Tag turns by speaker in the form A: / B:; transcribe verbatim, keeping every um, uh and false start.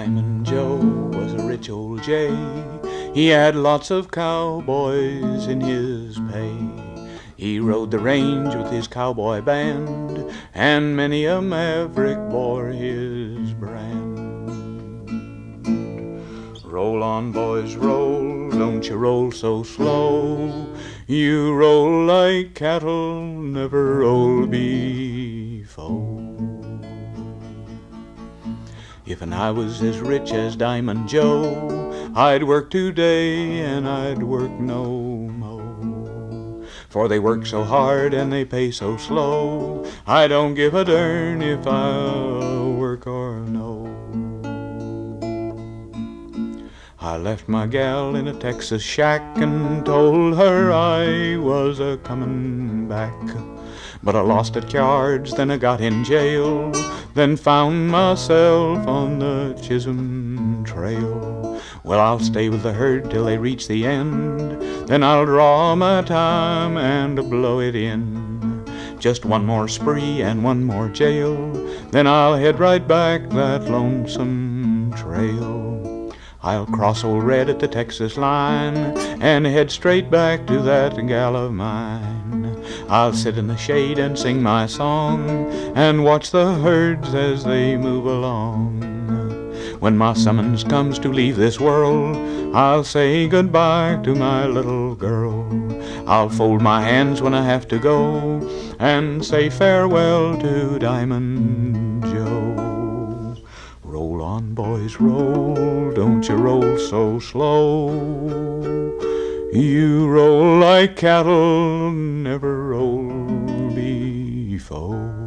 A: Diamond Joe was a rich old jay. He had lots of cowboys in his pay. He rode the range with his cowboy band, and many a maverick bore his brand. Roll on, boys, roll, don't you roll so slow. You roll like cattle never rolled before. If and I was as rich as Diamond Joe, I'd work today and I'd work no more. For they work so hard and they pay so slow, I don't give a darn if I'll work or no. I left my gal in a Texas shack and told her I was a comin' back. But I lost at cards, then I got in jail, then found myself on the Chisholm Trail. Well, I'll stay with the herd till they reach the end, then I'll draw my time and blow it in. Just one more spree and one more jail, then I'll head right back that lonesome trail. I'll cross Old Red at the Texas line and head straight back to that gal of mine. I'll sit in the shade and sing my song and watch the herds as they move along. When my summons comes to leave this world, I'll say goodbye to my little girl. I'll fold my hands when I have to go and say farewell to Diamond Joe. Roll on, boys, roll, don't you roll so slow. You roll like cattle never rolled before.